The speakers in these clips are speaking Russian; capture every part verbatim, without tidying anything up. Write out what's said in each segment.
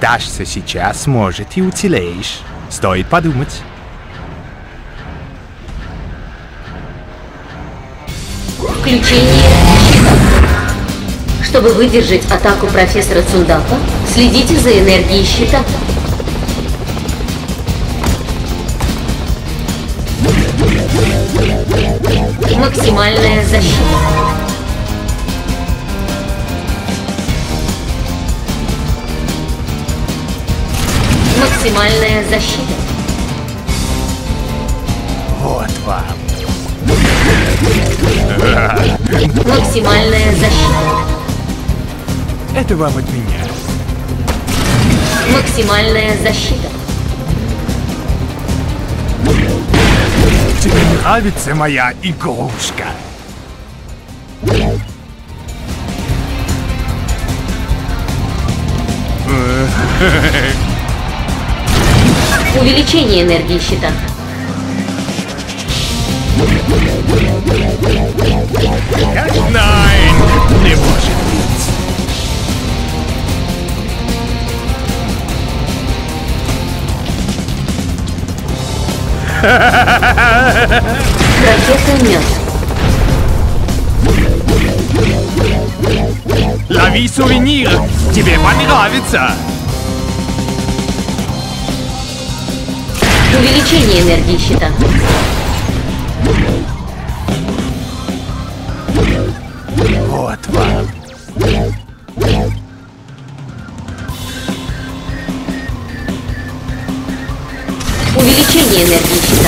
Сдашься сейчас, может, и уцелеешь. Стоит подумать. Включение щита. Чтобы выдержать атаку профессора Цундака, следите за энергией щита. Максимальная защита. Максимальная защита. Вот вам. Максимальная защита. Это вам от меня. Максимальная защита. Тебе нравится моя игрушка? Увеличение энергии щита. Nein, не может быть. Ракета нет. Лови сувенир, тебе понравится. Увеличение энергии щита. Вот вам. Увеличение энергии щита.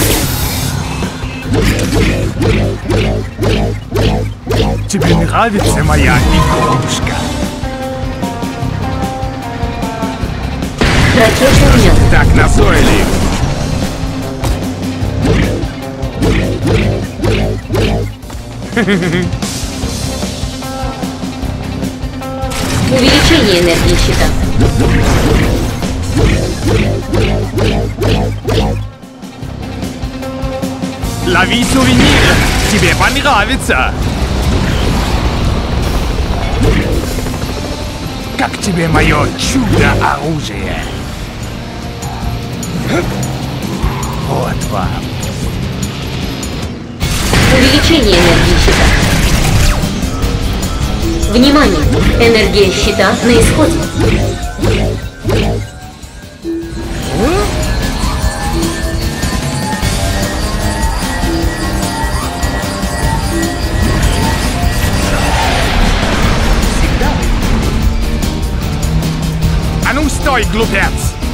Тебе нравится моя игрушка? Ракета нет. Так назойлив. Увеличение энергии щита. Лови сувенир, тебе понравится. Как тебе мое чудо-оружие? Вот вам. Увеличение энергии щита. Внимание! Энергия щита на исходе. А ну стой, глупец!